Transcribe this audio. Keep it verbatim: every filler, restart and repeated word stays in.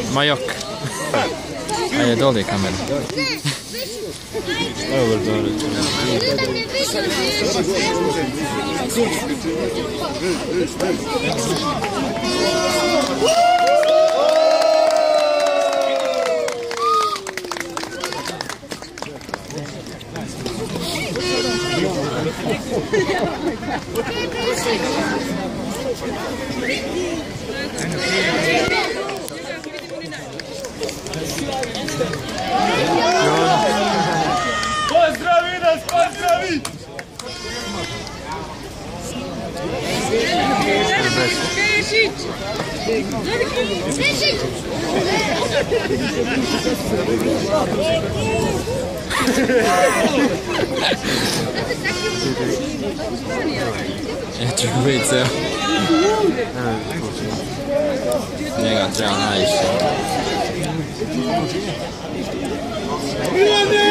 Majok. Ajde, doli kamera. Dobro, dobro. Pozdravi nas, pozdravi! Pešić! Pešić! Ja ću vidjeti ceo. Njega treba najviše.